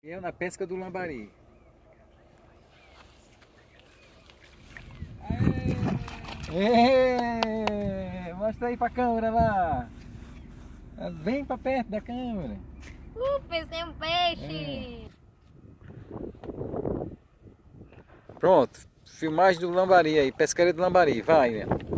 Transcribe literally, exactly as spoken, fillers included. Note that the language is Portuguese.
Eu na pesca do lambari. Aê! Mostra aí pra câmera lá. Vem pra perto da câmera. Uh, pesquei um peixe! É. Pronto, filmagem do lambari aí, pescaria do lambari, vai, né?